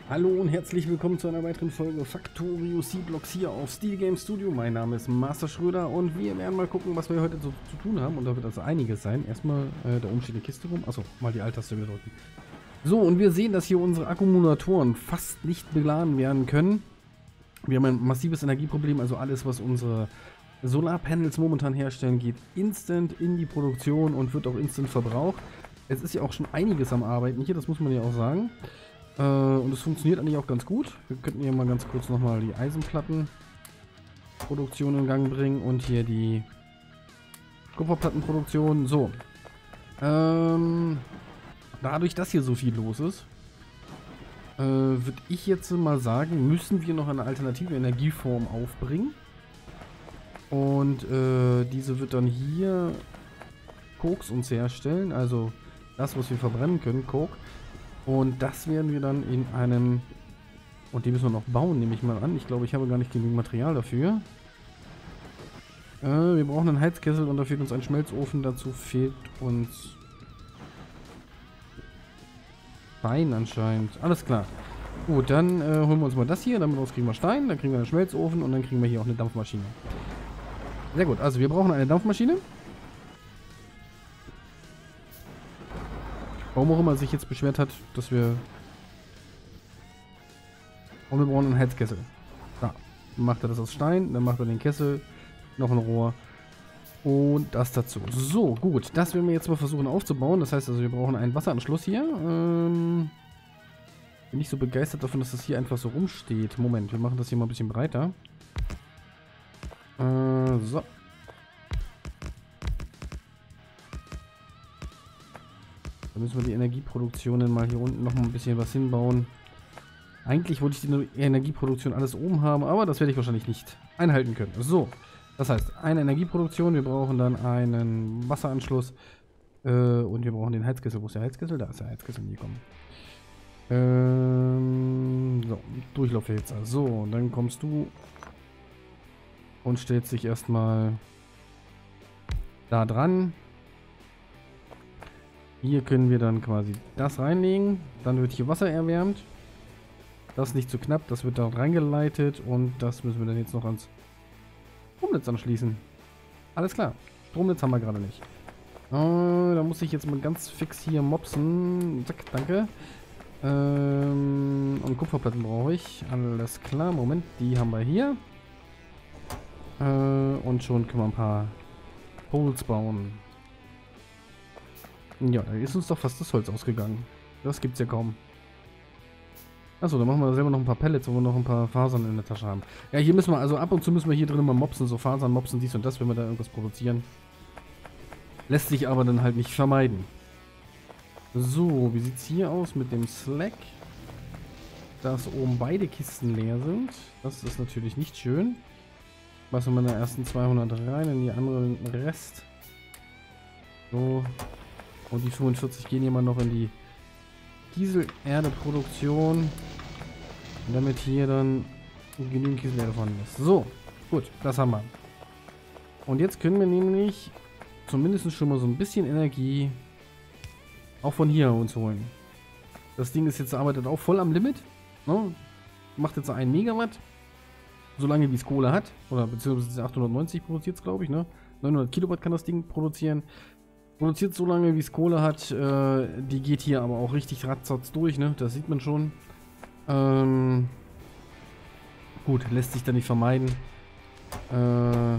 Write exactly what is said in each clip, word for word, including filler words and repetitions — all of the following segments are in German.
Hallo und herzlich willkommen zu einer weiteren Folge Factorio C-Blocks hier auf Steel Game Studio. Mein Name ist Master Schröder und wir werden mal gucken, was wir heute so zu tun haben. Und da wird also einiges sein. Erstmal, äh, da oben steht eine Kiste rum. Achso, mal die Alt-Taste wieder drücken. So, und wir sehen, dass hier unsere Akkumulatoren fast nicht beladen werden können. Wir haben ein massives Energieproblem, also alles, was unsere Solarpanels momentan herstellen, geht instant in die Produktion und wird auch instant verbraucht. Es ist ja auch schon einiges am Arbeiten hier, das muss man ja auch sagen. Äh, und es funktioniert eigentlich auch ganz gut. Wir könnten hier mal ganz kurz nochmal die Eisenplattenproduktion in Gang bringen und hier die Kupferplattenproduktion. So. Ähm, dadurch, dass hier so viel los ist, äh, würde ich jetzt mal sagen, müssen wir noch eine alternative Energieform aufbringen. Und äh, diese wird dann hier Koks uns herstellen, also das, was wir verbrennen können, Coke. Und das werden wir dann in einem, und die müssen wir noch bauen, nehme ich mal an. Ich glaube, ich habe gar nicht genügend Material dafür. Äh, wir brauchen einen Heizkessel und da fehlt uns ein Schmelzofen. Dazu fehlt uns Stein anscheinend. Alles klar. Gut, dann äh, holen wir uns mal das hier. Damit kriegen wir Stein, dann kriegen wir einen Schmelzofen und dann kriegen wir hier auch eine Dampfmaschine. Sehr gut, also wir brauchen eine Dampfmaschine. Warum auch immer sich jetzt beschwert hat, dass wir... Und wir brauchen einen Heizkessel. Da. Dann macht er das aus Stein, dann macht er den Kessel, noch ein Rohr und das dazu. So, gut. Das werden wir jetzt mal versuchen aufzubauen. Das heißt also, wir brauchen einen Wasseranschluss hier. Ähm, bin nicht so begeistert davon, dass das hier einfach so rumsteht. Moment, wir machen das hier mal ein bisschen breiter. Äh, so. Da müssen wir die Energieproduktionen mal hier unten noch mal ein bisschen was hinbauen. Eigentlich wollte ich die Energieproduktion alles oben haben, aber das werde ich wahrscheinlich nicht einhalten können. So, das heißt, eine Energieproduktion, wir brauchen dann einen Wasseranschluss äh, und wir brauchen den Heizkessel. Wo ist der Heizkessel? Da ist der Heizkessel gekommen. Ähm, so, Durchlauffilter. So, und dann kommst du und stellst dich erstmal da dran. Hier können wir dann quasi das reinlegen. Dann wird hier Wasser erwärmt. Das ist nicht zu knapp. Das wird da reingeleitet. Und das müssen wir dann jetzt noch ans Stromnetz anschließen. Alles klar. Stromnetz haben wir gerade nicht. Oh, da muss ich jetzt mal ganz fix hier mopsen. Zack, danke. Ähm, und Kupferplatten brauche ich. Alles klar. Moment, die haben wir hier. Äh, und schon können wir ein paar Poles bauen. Ja, da ist uns doch fast das Holz ausgegangen. Das gibt's ja kaum. Achso, dann machen wir selber noch ein paar Pellets, wo wir noch ein paar Fasern in der Tasche haben. Ja, hier müssen wir, also ab und zu müssen wir hier drin mal mopsen, so Fasern mopsen, dies und das, wenn wir da irgendwas produzieren. Lässt sich aber dann halt nicht vermeiden. So, wie sieht's hier aus mit dem Slack? Dass oben beide Kisten leer sind. Das ist natürlich nicht schön. Lassen wir in der ersten zweihundert rein, in die anderen Rest. So. Und die fünfundvierzig gehen immer noch in die Kieselerde-Produktion. Damit hier dann genügend Kieselerde vorhanden ist. So, gut, das haben wir. Und jetzt können wir nämlich zumindest schon mal so ein bisschen Energie auch von hier uns holen. Das Ding ist jetzt, arbeitet auch voll am Limit. Ne? Macht jetzt ein Megawatt. Solange wie es Kohle hat. Oder beziehungsweise achthundertneunzig produziert es, glaube ich. Ne? neunhundert Kilowatt kann das Ding produzieren. Produziert so lange, wie es Kohle hat. Äh, die geht hier aber auch richtig ratzfatz durch, ne? Das sieht man schon. Ähm, gut, lässt sich da nicht vermeiden. Äh,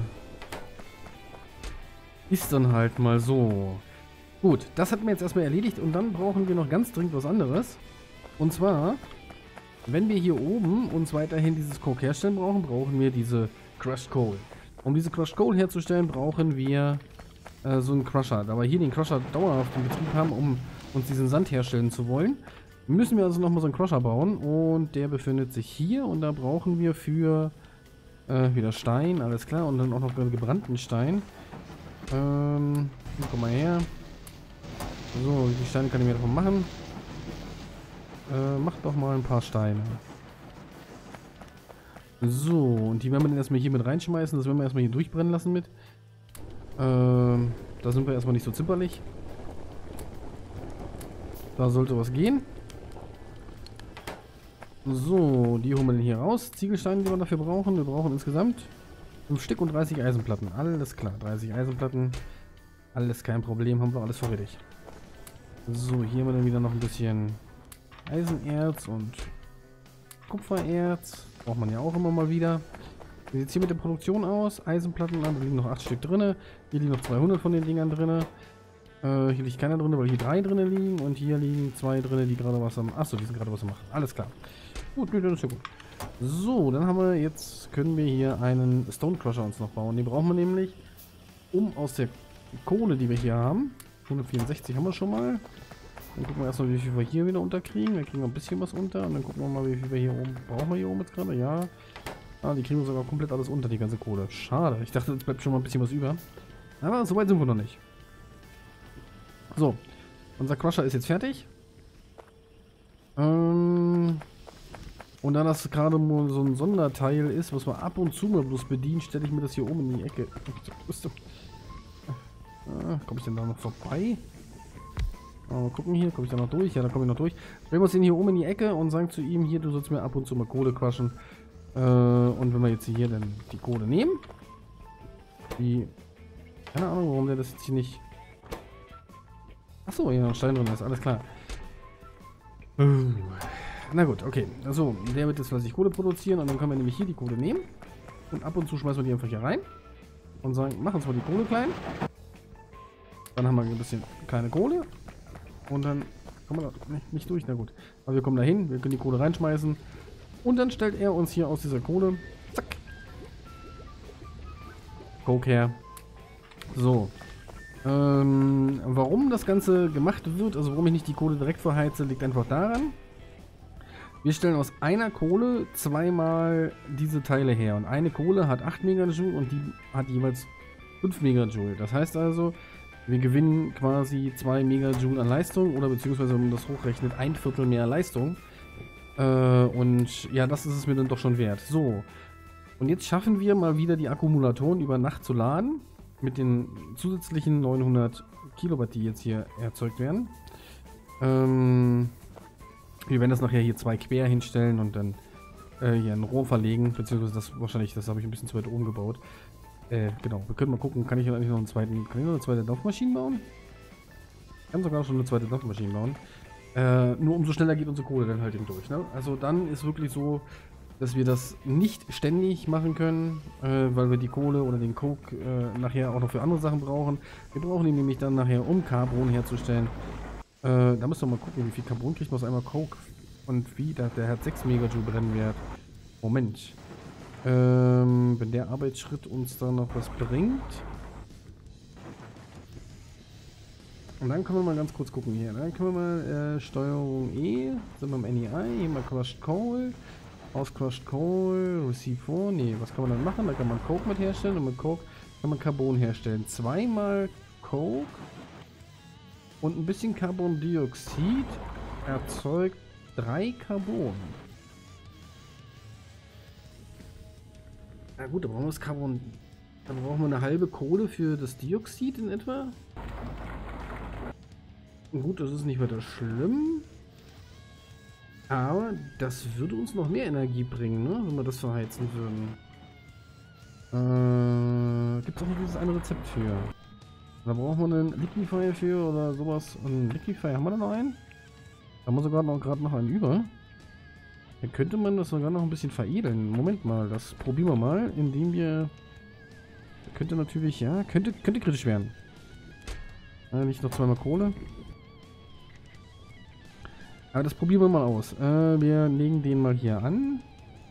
ist dann halt mal so. Gut, das hat mir jetzt erstmal erledigt. Und dann brauchen wir noch ganz dringend was anderes. Und zwar, wenn wir hier oben uns weiterhin dieses Coke herstellen brauchen, brauchen wir diese Crushed Coal. Um diese Crushed Coal herzustellen, brauchen wir so ein Crusher. Da wir hier den Crusher dauerhaft in Betrieb haben, um uns diesen Sand herstellen zu wollen, müssen wir also nochmal so einen Crusher bauen. Und der befindet sich hier. Und da brauchen wir für äh, wieder Stein, alles klar. Und dann auch noch gebrannten Stein. Ähm, komm mal her. So, die Steine kann ich mir davon machen. Äh, macht doch mal ein paar Steine. So, und die werden wir dann erstmal hier mit reinschmeißen. Das werden wir erstmal hier durchbrennen lassen mit. Ähm, da sind wir erstmal nicht so zimperlich. Da sollte was gehen. So, die holen wir denn hier raus. Ziegelsteine, die wir dafür brauchen. Wir brauchen insgesamt fünf Stück und dreißig Eisenplatten. Alles klar, dreißig Eisenplatten. Alles kein Problem, haben wir alles vorrätig. So, hier haben wir dann wieder noch ein bisschen Eisenerz und Kupfererz. Braucht man ja auch immer mal wieder. Wie sieht es hier mit der Produktion aus? Eisenplatten, da liegen noch acht Stück drin. Hier liegen noch zweihundert von den Dingern drin. Äh, hier liegt keiner drin, weil hier drei drin liegen. Und hier liegen zwei drin, die gerade was am... Achso, die sind gerade was am machen. Alles klar. Gut, das ist ja gut. So, dann haben wir jetzt... Können wir hier einen Stone Crusher uns noch bauen. Den brauchen wir nämlich, um aus der Kohle, die wir hier haben... hundertvierundsechzig haben wir schon mal. Dann gucken wir erstmal, wie viel wir hier wieder unterkriegen. Wir kriegen ein bisschen was unter. Und dann gucken wir mal, wie viel wir hier oben... Brauchen wir hier oben jetzt gerade? Ja. Ah, die kriegen wir sogar komplett alles unter, die ganze Kohle. Schade. Ich dachte, jetzt bleibt schon mal ein bisschen was über. Aber so weit sind wir noch nicht. So. Unser Crusher ist jetzt fertig. Ähm... Und da das gerade nur so ein Sonderteil ist, was man ab und zu mal bloß bedient, stelle ich mir das hier oben in die Ecke. Ah, komme ich denn da noch vorbei? Mal gucken hier, komme ich da noch durch? Ja, da komme ich noch durch. Bringen wir uns den hier oben in die Ecke und sagen zu ihm, hier, du sollst mir ab und zu mal Kohle quaschen. Äh, und wenn wir jetzt hier dann die Kohle nehmen, die, keine Ahnung, warum der das jetzt hier nicht... Achso, hier noch ein Stein drin ist, alles klar. Uh. Na gut, okay. Also, der wird jetzt fleißig Kohle produzieren und dann können wir nämlich hier die Kohle nehmen. Und ab und zu schmeißen wir die einfach hier rein. Und sagen, mach uns mal die Kohle klein. Dann haben wir ein bisschen kleine Kohle. Und dann kommen wir da nicht, nicht durch, na gut. Aber wir kommen da hin, wir können die Kohle reinschmeißen. Und dann stellt er uns hier aus dieser Kohle, zack, Coke her. So. Ähm, warum das Ganze gemacht wird, also warum ich nicht die Kohle direkt verheize, liegt einfach daran, wir stellen aus einer Kohle zweimal diese Teile her. Und eine Kohle hat acht Megajoule und die hat jeweils fünf Megajoule. Das heißt also, wir gewinnen quasi zwei Megajoule an Leistung oder beziehungsweise, wenn man das hochrechnet, ein Viertel mehr Leistung. Äh, und ja, das ist es mir dann doch schon wert. So, und jetzt schaffen wir mal wieder die Akkumulatoren über Nacht zu laden. Mit den zusätzlichen neunhundert Kilowatt, die jetzt hier erzeugt werden. Ähm... Wir werden das nachher hier zwei quer hinstellen und dann äh, hier ein Rohr verlegen, beziehungsweise das wahrscheinlich, das habe ich ein bisschen zu weit oben gebaut. Äh, genau, wir können mal gucken, kann ich eigentlich noch einen zweiten, kann ich noch eine zweite Dampfmaschine bauen? Ich kann sogar schon eine zweite Dampfmaschine bauen. Äh, nur umso schneller geht unsere Kohle dann halt eben durch, ne? Also dann ist wirklich so, dass wir das nicht ständig machen können, äh, weil wir die Kohle oder den Coke äh, nachher auch noch für andere Sachen brauchen. Wir brauchen ihn nämlich dann nachher, um Carbon herzustellen. Äh, da müssen wir mal gucken, wie viel Carbon kriegt man aus einmal Coke und wie, da, der hat sechs Megajoule Brennwert. Moment. Ähm, wenn der Arbeitsschritt uns da noch was bringt. Und dann können wir mal ganz kurz gucken hier. Dann können wir mal äh, Steuerung E, sind wir im N E I, hier mal Crushed Coal, aus Crushed Coal, Receive vor, nee, was kann man dann machen? Da kann man Coke mit herstellen und mit Coke kann man Carbon herstellen. Zweimal Coke. Und ein bisschen Carbondioxid erzeugt drei Carbon. Na gut, da brauchen wir das Carbon. Dann brauchen wir eine halbe Kohle für das Dioxid in etwa. Gut, das ist nicht weiter schlimm. Aber das würde uns noch mehr Energie bringen, ne? Wenn wir das verheizen würden. Äh, gibt es auch noch dieses eine Rezept für? Da brauchen wir einen Liquifier für oder sowas. Einen Liquifier, haben wir da noch einen? Da haben wir sogar noch gerade noch einen über. Dann könnte man das sogar noch ein bisschen veredeln. Moment mal, das probieren wir mal, indem wir... Könnte natürlich, ja, könnte, könnte kritisch werden. Äh, nicht noch zweimal Kohle. Aber das probieren wir mal aus. Äh, wir legen den mal hier an.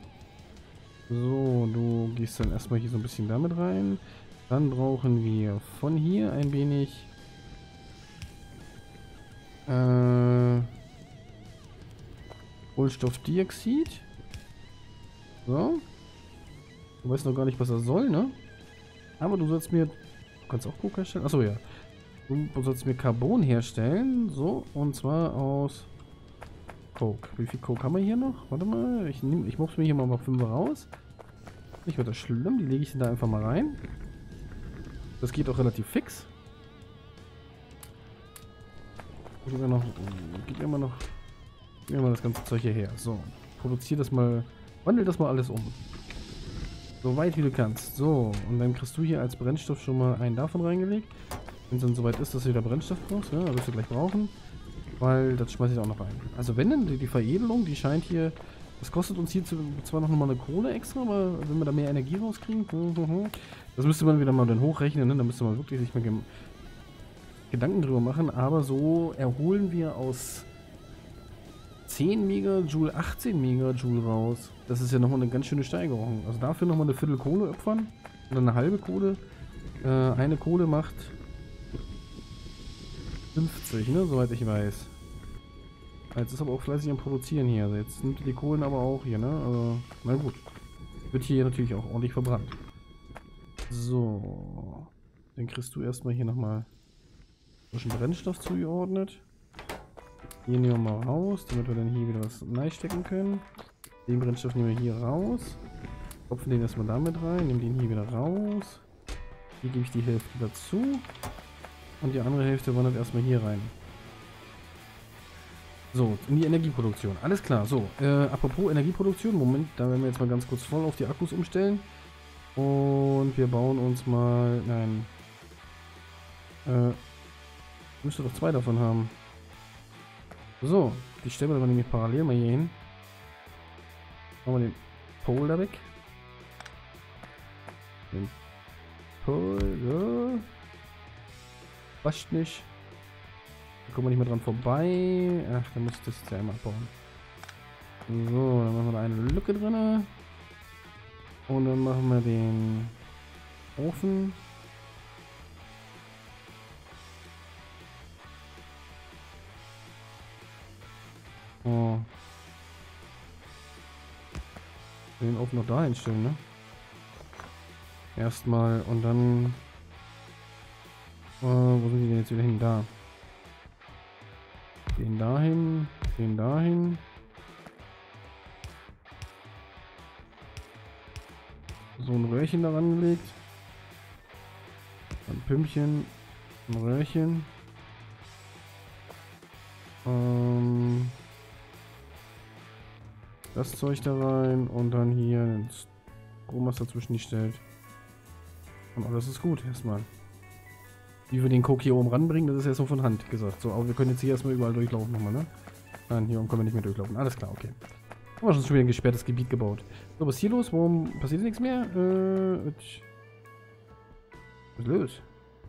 So, du gehst dann erstmal hier so ein bisschen damit rein. Dann brauchen wir von hier ein wenig äh, Kohlenstoffdioxid. So. Du weißt noch gar nicht, was er soll, ne? Aber du sollst mir... Du kannst auch Coke herstellen? Achso, ja. Du sollst mir Carbon herstellen. So, und zwar aus Coke. Wie viel Coke haben wir hier noch? Warte mal, ich, nehm, ich mobs mir hier mal fünf raus. Nicht weiter schlimm, die lege ich da einfach mal rein. Das geht auch relativ fix. Gib mir noch, gib mir mal noch, gib mir mal das ganze Zeug hierher. So. produziere das mal, wandel das mal alles um. So weit wie du kannst. So, und dann kriegst du hier als Brennstoff schon mal einen davon reingelegt. Wenn es dann soweit ist, dass du wieder Brennstoff brauchst, ja, wirst du gleich brauchen. Weil das schmeiße ich auch noch rein. Also wenn dann, die, die Veredelung, die scheint hier, das kostet uns hier zwar noch mal eine Kohle extra, aber wenn wir da mehr Energie rauskriegen, das müsste man wieder mal dann hochrechnen, ne? Da müsste man wirklich sich mal Gedanken drüber machen, aber so erholen wir aus zehn Megajoule achtzehn Megajoule raus. Das ist ja nochmal eine ganz schöne Steigerung. Also dafür nochmal eine Viertel Kohle opfern oder eine halbe Kohle. Äh, eine Kohle macht fünfzig, ne, soweit ich weiß. Jetzt ist aber auch fleißig am Produzieren hier. Also jetzt nimmt die Kohlen aber auch hier, ne? Also, na gut. Wird hier natürlich auch ordentlich verbrannt. So. Dann kriegst du erstmal hier nochmal frischen Brennstoff zugeordnet. Hier nehmen wir mal raus, damit wir dann hier wieder was reinstecken können. Den Brennstoff nehmen wir hier raus. Kopfen den erstmal damit rein, nehmen den hier wieder raus. Hier gebe ich die Hälfte dazu. Und die andere Hälfte wandert erstmal hier rein. So, in die Energieproduktion. Alles klar. So, äh, apropos Energieproduktion. Moment, da werden wir jetzt mal ganz kurz voll auf die Akkus umstellen. Und wir bauen uns mal... Nein. Äh, müsste doch zwei davon haben. So, die stellen wir aber nämlich parallel mal hier hin. Machen wir den Pole da weg. Den Pole, so. Passt nicht. Da kommen wir nicht mehr dran vorbei. Ach, dann muss ich das jetzt ja einmal abbauen. So, dann machen wir da eine Lücke drin. Und dann machen wir den Ofen. Oh. Den Ofen noch da hinstellen, ne? Erstmal und dann... Uh, wo sind die denn jetzt wieder hin? Da. Den dahin, den dahin. So ein Röhrchen daran gelegt. Ein Pümpchen, ein Röhrchen. Ähm, das Zeug da rein und dann hier ein Strom, was dazwischen gestellt. Und alles ist gut erstmal. Wie wir den Coke hier oben ranbringen, das ist ja so von Hand gesagt. So, aber wir können jetzt hier erstmal überall durchlaufen nochmal, ne? Nein, hier oben können wir nicht mehr durchlaufen. Alles klar, okay. Haben wir schon wieder ein gesperrtes Gebiet gebaut. So, was ist hier los? Warum passiert nichts mehr? Äh, was ist los?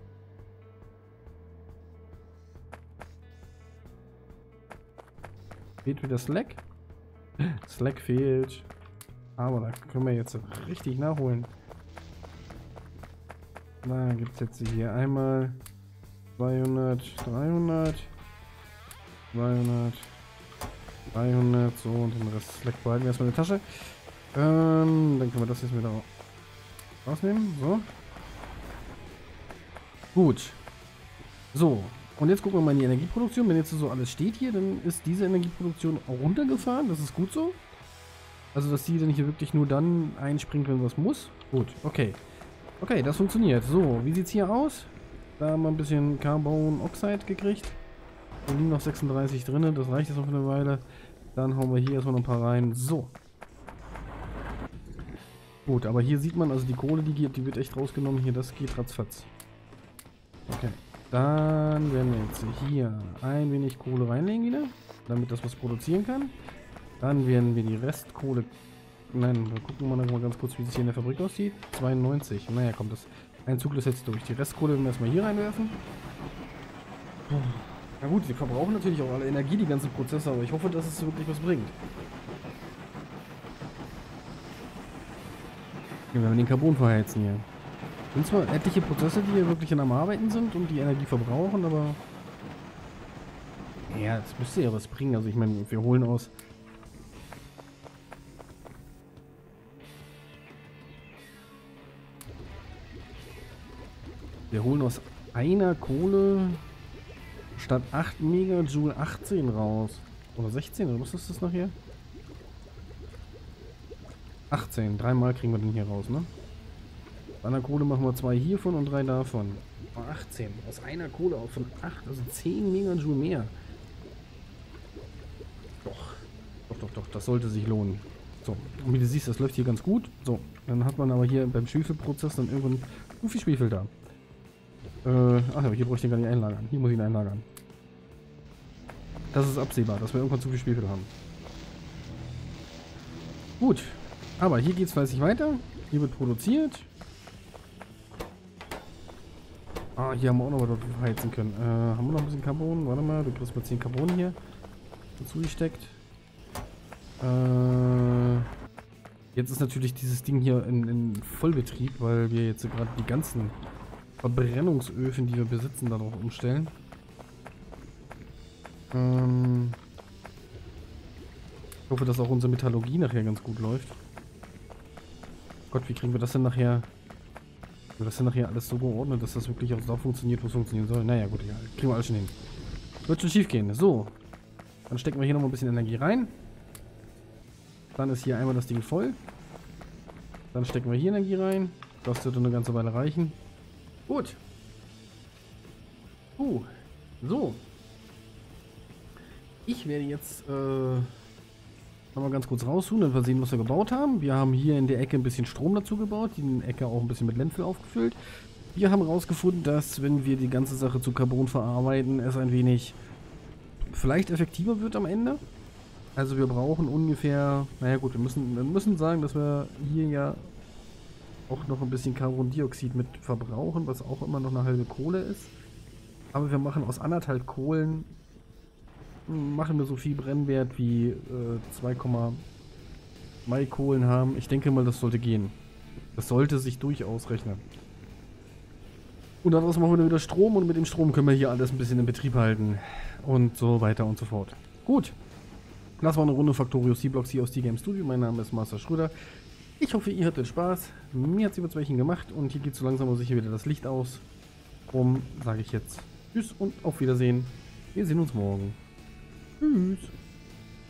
Fehlt wieder Slack? Slack fehlt. Aber da können wir jetzt richtig nachholen. Da gibt es jetzt hier einmal zweihundert, dreihundert, zweihundert, dreihundert, so, und den Rest Slack behalten wir erstmal in der Tasche. Ähm, dann können wir das jetzt wieder rausnehmen. So. Gut. So. Und jetzt gucken wir mal in die Energieproduktion. Wenn jetzt so alles steht hier, dann ist diese Energieproduktion auch runtergefahren. Das ist gut so. Also, dass die dann hier wirklich nur dann einspringt, wenn was muss. Gut, okay. Okay, das funktioniert. So, wie sieht's hier aus? Da haben wir ein bisschen Carbon Oxide gekriegt. Da liegen noch sechsunddreißig drin. Das reicht jetzt noch für eine Weile. Dann hauen wir hier erstmal noch ein paar rein. So. Gut, aber hier sieht man, also die Kohle, die geht, die wird echt rausgenommen. Hier, das geht ratzfatz. Okay. Dann werden wir jetzt hier ein wenig Kohle reinlegen wieder, damit das was produzieren kann. Dann werden wir die Restkohle... Nein, wir gucken mal noch mal ganz kurz, wie es hier in der Fabrik aussieht. zweiundneunzig. Naja, kommt das. Ein Zug ist jetzt durch. Die Restkohle werden wir erstmal hier reinwerfen. Na gut, wir verbrauchen natürlich auch alle Energie, die ganzen Prozesse, aber ich hoffe, dass es wirklich was bringt. Wir werden den Carbon verheizen hier. Sind zwar etliche Prozesse, die hier wirklich am Arbeiten sind und die Energie verbrauchen, aber... Ja, das müsste ja was bringen. Also ich meine, wir holen aus... Wir holen aus einer Kohle statt acht Megajoule achtzehn raus. Oder sechzehn, oder was ist das nachher? achtzehn. Dreimal kriegen wir den hier raus, ne? Aus einer Kohle machen wir zwei hiervon und drei davon. Oh, achtzehn. Aus einer Kohle auch von acht, also zehn Megajoule mehr. Doch. Doch, doch, doch, doch, das sollte sich lohnen. So, und wie du siehst, das läuft hier ganz gut. So, dann hat man aber hier beim Schwefelprozess dann irgendwann zu viel Schwefel da. Äh, ach ja, hier brauche ich den gar nicht einlagern. Hier muss ich ihn einlagern. Das ist absehbar, dass wir irgendwann zu viel Schwefel haben. Gut, aber hier geht es fleißig weiter. Hier wird produziert. Ah, hier haben wir auch noch was heizen können. Äh, haben wir noch ein bisschen Carbon? Warte mal, du kriegst mal zehn Carbon hier dazu gesteckt. Äh, jetzt ist natürlich dieses Ding hier in, in Vollbetrieb, weil wir jetzt gerade die ganzen Verbrennungsöfen, die wir besitzen, darauf umstellen. Ähm, ich hoffe, dass auch unsere Metallurgie nachher ganz gut läuft. Gott, wie kriegen wir das denn nachher? Wir das denn nachher alles so geordnet, dass das wirklich auch so funktioniert, wo es funktionieren soll? Naja, gut, egal. Kriegen wir alles schon hin. Wird schon schief gehen. So. Dann stecken wir hier noch mal ein bisschen Energie rein. Dann ist hier einmal das Ding voll. Dann stecken wir hier Energie rein. Das wird eine ganze Weile reichen. Gut. Uh. So. Ich werde jetzt äh, mal ganz kurz raussuchen, dann wir sehen, was wir gebaut haben. Wir haben hier in der Ecke ein bisschen Strom dazu gebaut, die Ecke auch ein bisschen mit Lentil aufgefüllt. Wir haben herausgefunden, dass wenn wir die ganze Sache zu Carbon verarbeiten, es ein wenig vielleicht effektiver wird am Ende. Also wir brauchen ungefähr, naja gut, wir müssen, wir müssen sagen, dass wir hier ja auch noch ein bisschen Carbondioxid mit verbrauchen, was auch immer noch eine halbe Kohle ist. Aber wir machen aus anderthalb Kohlen machen wir so viel Brennwert wie äh, zwei Komma zwei Kohlen haben. Ich denke mal, das sollte gehen. Das sollte sich durchaus rechnen. Und daraus machen wir dann wieder Strom und mit dem Strom können wir hier alles ein bisschen in Betrieb halten. Und so weiter und so fort. Gut. Das war eine Runde Factorio C-Blocks hier aus T-Game Studio. Mein Name ist Master Schröder. Ich hoffe, ihr hattet Spaß. Mir hat es über zwei gemacht und hier geht so langsam aber sicher wieder das Licht aus. Darum sage ich jetzt Tschüss und auf Wiedersehen. Wir sehen uns morgen. Tschüss.